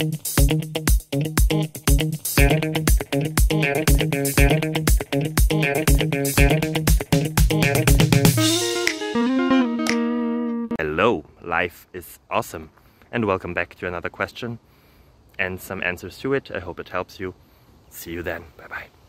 Hello, life is awesome, and welcome back to another question and some answers to it. I hope it helps you. See you then. Bye bye.